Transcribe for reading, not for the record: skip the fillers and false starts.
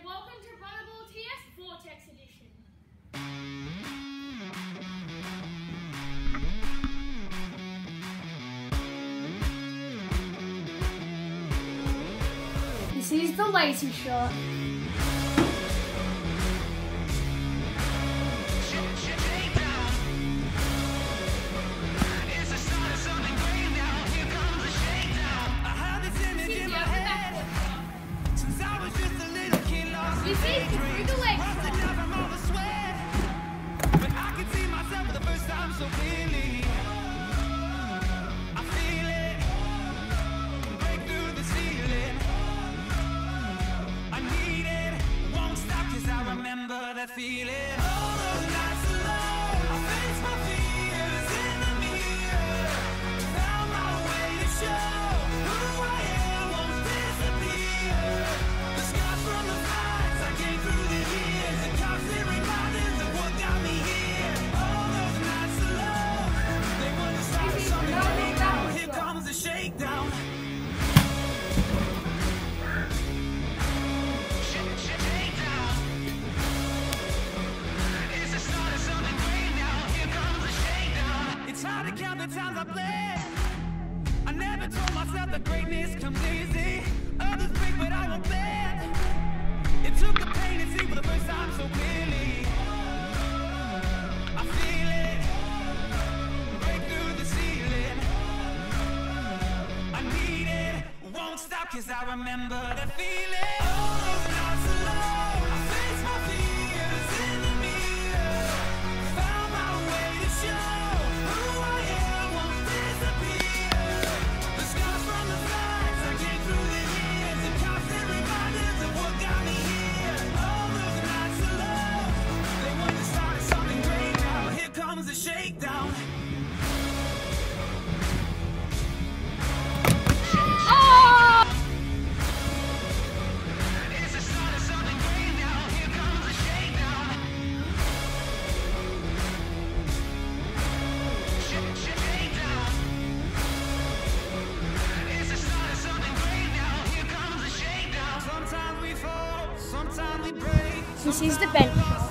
welcome to BrotherBall TS Vortex Edition. This is the lazy shot. You see, through the legs. But I can see myself for the first time so clearly. I feel it break through the ceiling. I need it, won't stop 'cause I remember that feeling. All those nights alone, I face my fears in the mirror. Found my way to show who I am won't disappear. The scars from the fights I came through the years, and constant reminders of what got me here. All those nights alone, they were the start of something great. Now here comes the shakedown. It's the start of something great now. Here comes the shakedown. It's hard to count the times I bled. I never told myself that greatness comes easy. Others break, but I won't bend. It took the pain to see for the first time so clearly. I feel it break through the ceiling. I need it, won't stop 'cause I remember that feeling. All those nights alone, I face my fears in the mirror. Found my way to show who I am won't disappear. The scars from the fights I came through the years, and constant reminders of what got me here. All those nights alone, they were the start of something great. Now here comes the shakedown. It's the start of something great now. Here comes the shakedown. Shakedown. It's the start of something great now. Here comes the shakedown. Sometimes we fall, sometimes we break. This is the bench shot.